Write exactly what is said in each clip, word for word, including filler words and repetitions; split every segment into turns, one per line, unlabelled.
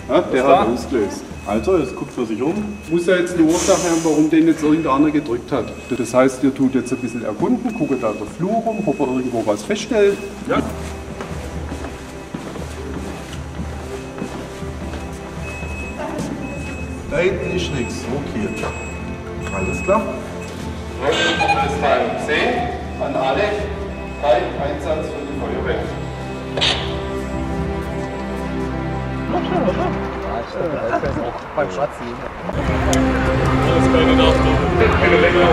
Ja, der hat ausgelöst. Also, es guckt für sich um. Muss ja jetzt eine Ursache haben, warum den jetzt irgendeiner gedrückt hat. Das heißt, ihr tut jetzt ein bisschen erkunden, guckt da der Flur rum, ob er irgendwo was feststellt. Ja.
Da hinten ist nichts. Okay. Alles klar.
Notfallsteil zehn an alle. Kein Einsatz für die Feuerwehr.
Beim Schatzen.
Das ist keine Nachricht. Eine längere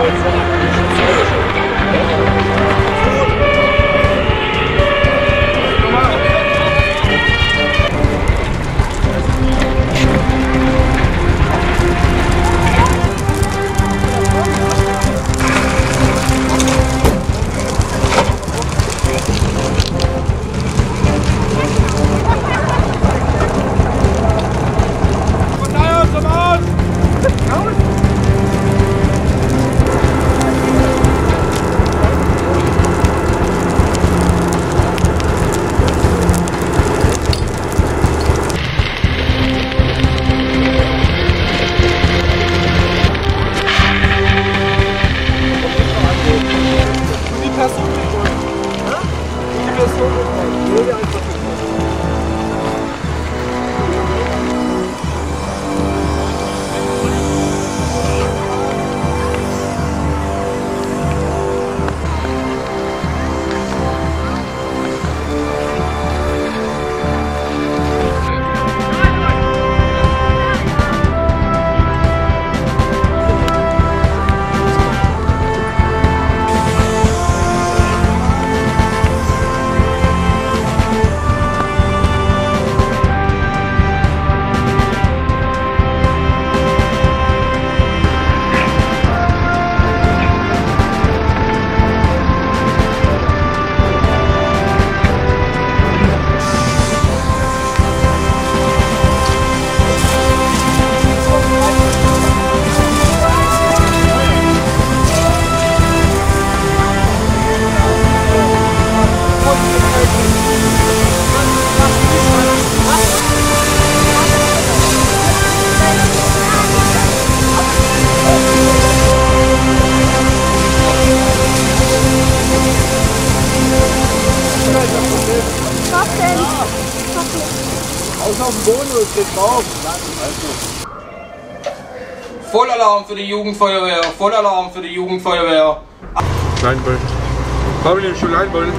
Vollalarm für die Jugendfeuerwehr, Vollalarm für die Jugendfeuerwehr.
Leinböllen. Haben wir schon Leinböllen?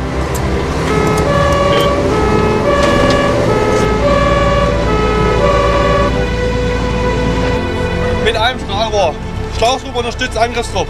Mit einem Strahlrohr. Schlauchstrupp unterstützt Angriffstrupp.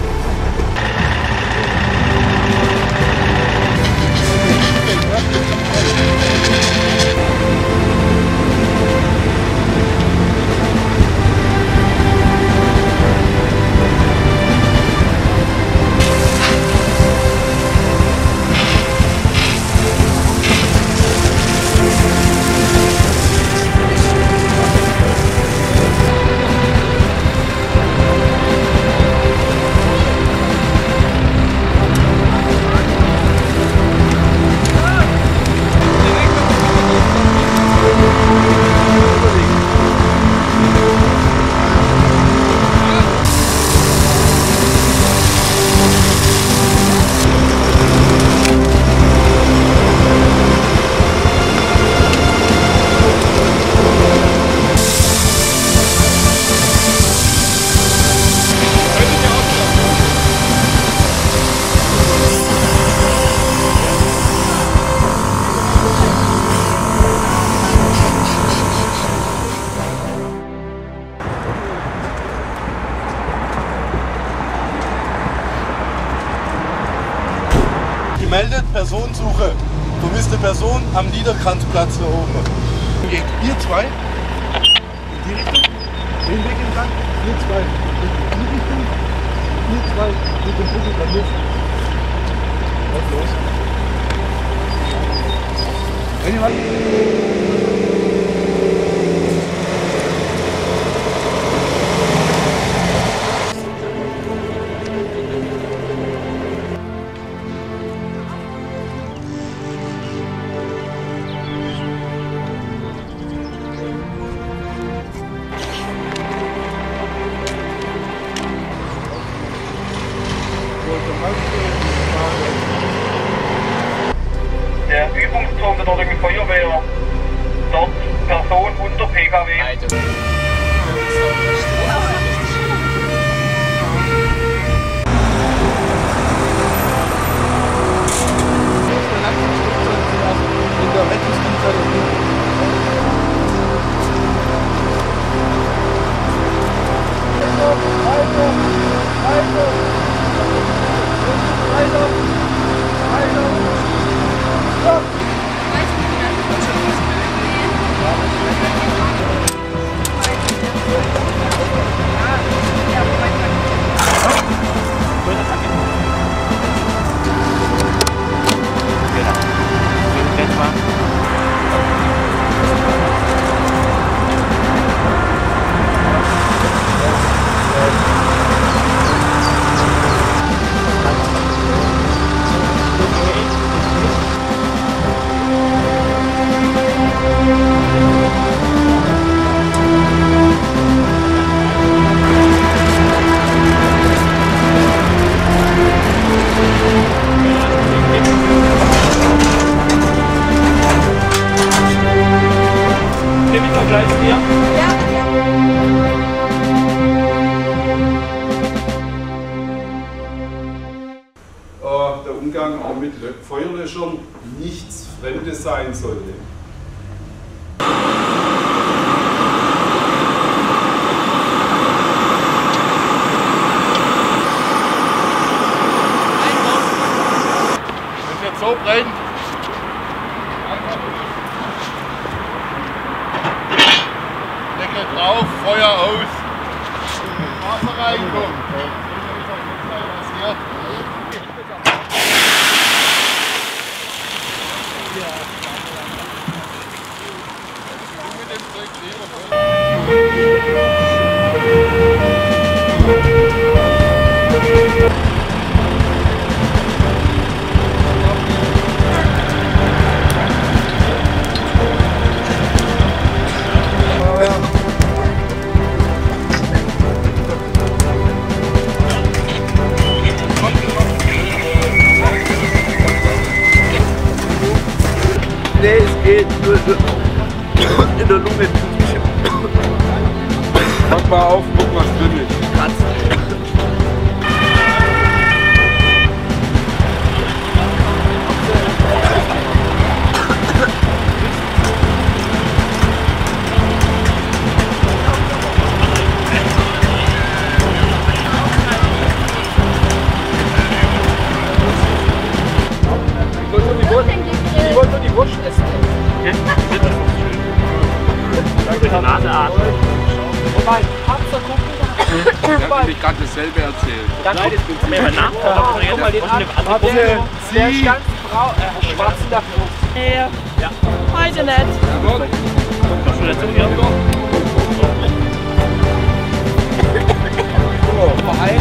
Gemeldet, Personensuche. Vermisste Person am Niederkranzplatz hier oben. Geht ihr zwei in die Richtung, den Weg entlang, ihr zwei in die Richtung, ihr zwei mit dem Buckel dann Luft. Was los?
Der Umgang auch mit Feuerlöschern nichts Fremdes sein sollte.
Wenn es jetzt so brennt, Deckel drauf, Feuer aus. Wasser reinkommt.
Nee, es geht. In der Lunge.
Mach mal auf, guck was drin ist.
Kratzen.
Ich wollte nur die Wurst essen.
Ja, bitte. Danke, die Nase atmen.
Und mein Panzer gucken.
Ich habe nämlich gerade dasselbe erzählt.
Dann
Nein, das bin mir mal nachfragen.
guck mal den an. Aber der, der ist ganz brau, äh, schwarz in der Brust.
Ja.
Ja.
Heute nicht.
Kommst du dazu hier?
So, Verein.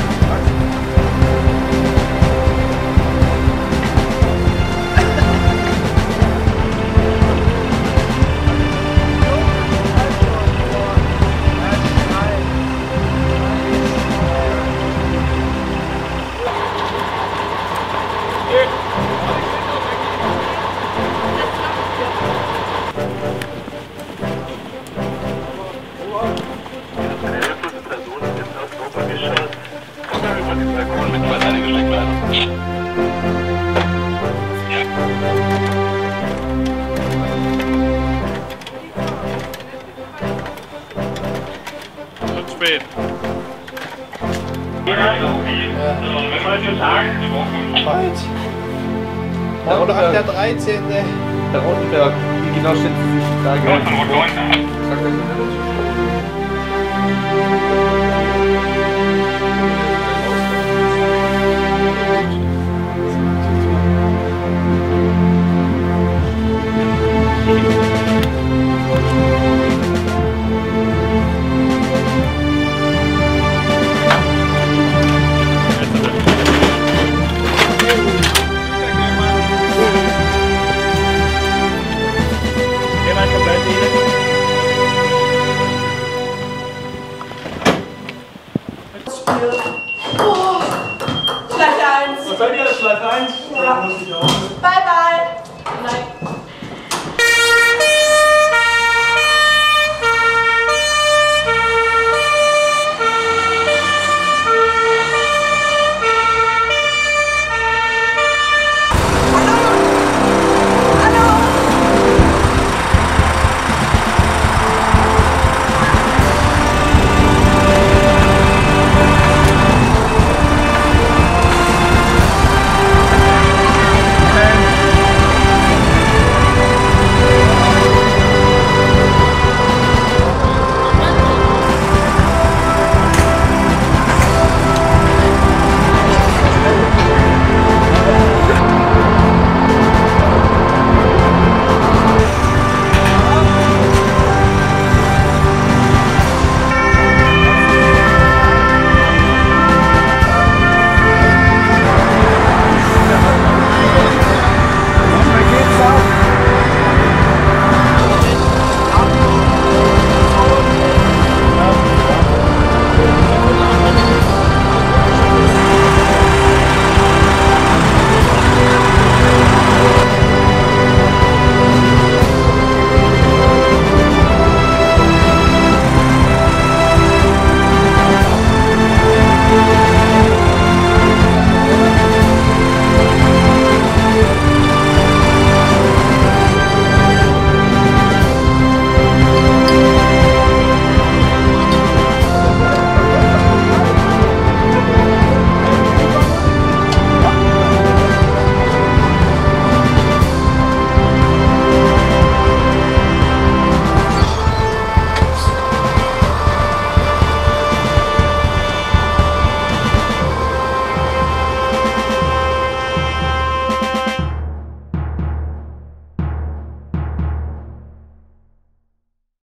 Schon spät.
Morgen ab der dreizehnte
Der Rotenberg. Wie genau schätzen Sie sich die Lage?
Schleich eins.
Was seid ihr? Schleif eins?
Ja. Bye, bye.